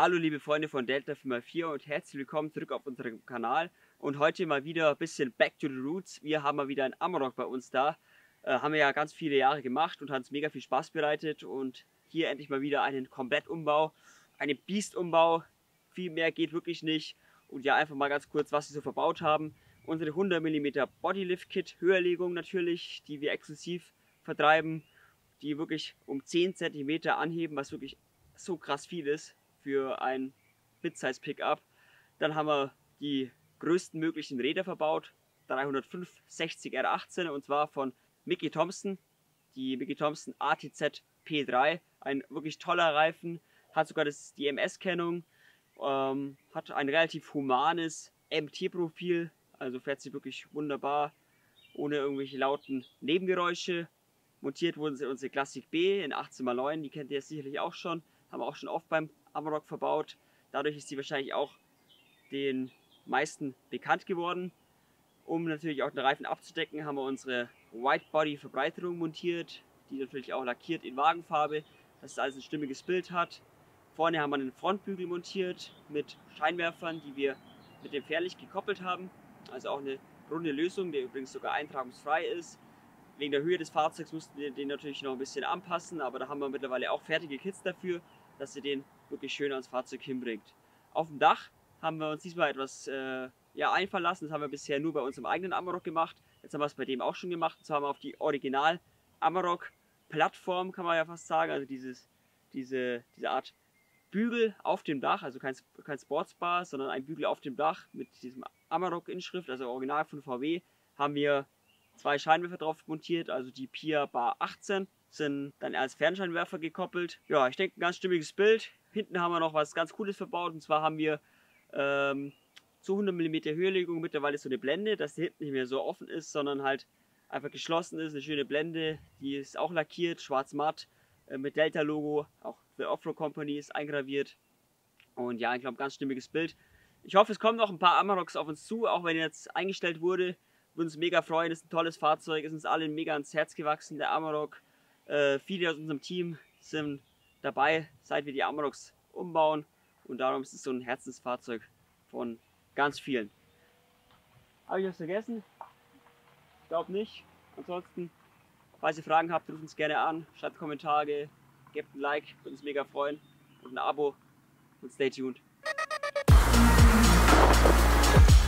Hallo liebe Freunde von Delta 4x4 und herzlich willkommen zurück auf unserem Kanal. Und heute mal wieder ein bisschen Back to the Roots. Wir haben mal wieder einen Amarok bei uns da. Haben wir ja ganz viele Jahre gemacht und hat uns mega viel Spaß bereitet. Und hier endlich mal wieder einen Komplettumbau, einen Beast-Umbau. Viel mehr geht wirklich nicht. Und ja, einfach mal ganz kurz, was wir so verbaut haben. Unsere 100 mm Bodylift-Kit, Höherlegung natürlich, die wir exklusiv vertreiben. Die wirklich um 10 cm anheben, was wirklich so krass viel ist für ein Mid-Size Pickup. Dann haben wir die größten möglichen Räder verbaut, 305 60 R18 und zwar von Mickey Thompson, die Mickey Thompson ATZ P3, ein wirklich toller Reifen, hat sogar die MS-Kennung, hat ein relativ humanes MT-Profil, also fährt sie wirklich wunderbar, ohne irgendwelche lauten Nebengeräusche. Montiert wurden sie unsere Classic B in 18x9, die kennt ihr sicherlich auch schon, haben wir auch schon oft beim Amarok verbaut. Dadurch ist sie wahrscheinlich auch den meisten bekannt geworden. Um natürlich auch den Reifen abzudecken, haben wir unsere Whitebody Verbreiterung montiert, die natürlich auch lackiert in Wagenfarbe, dass es alles ein stimmiges Bild hat. Vorne haben wir einen Frontbügel montiert mit Scheinwerfern, die wir mit dem Fährlicht gekoppelt haben. Also auch eine runde Lösung, die übrigens sogar eintragungsfrei ist. Wegen der Höhe des Fahrzeugs mussten wir den natürlich noch ein bisschen anpassen, aber da haben wir mittlerweile auch fertige Kits dafür, dass ihr den wirklich schön ans Fahrzeug hinbringt. Auf dem Dach haben wir uns diesmal etwas einfallen lassen. Das haben wir bisher nur bei unserem eigenen Amarok gemacht. Jetzt haben wir es bei dem auch schon gemacht. Und zwar haben wir auf die Original Amarok Plattform, kann man ja fast sagen, also diese Art Bügel auf dem Dach, also kein Sportsbar, sondern ein Bügel auf dem Dach mit diesem Amarok Inschrift, also Original von VW, haben wir zwei Scheinwerfer drauf montiert, also die Pia Bar 18 sind dann als Fernscheinwerfer gekoppelt. Ja, ich denke, ein ganz stimmiges Bild. Hinten haben wir noch was ganz Cooles verbaut, und zwar haben wir zu 100 mm Höherlegung mittlerweile so eine Blende, dass die hinten nicht mehr so offen ist, sondern halt einfach geschlossen ist. Eine schöne Blende, die ist auch lackiert, schwarz-matt, mit Delta-Logo, auch für Offroad Company ist eingraviert. Und ja, ich glaube, ganz stimmiges Bild. Ich hoffe, es kommen noch ein paar Amaroks auf uns zu, auch wenn jetzt eingestellt wurde. Würden uns mega freuen, ist ein tolles Fahrzeug, ist uns allen mega ans Herz gewachsen, der Amarok. Viele aus unserem Team sind dabei, seit wir die Amaroks umbauen, und darum ist es so ein Herzensfahrzeug von ganz vielen. Habe ich was vergessen? Ich glaube nicht. Ansonsten, falls ihr Fragen habt, ruft uns gerne an, schreibt Kommentare, gebt ein Like, würde uns mega freuen, und ein Abo, und stay tuned.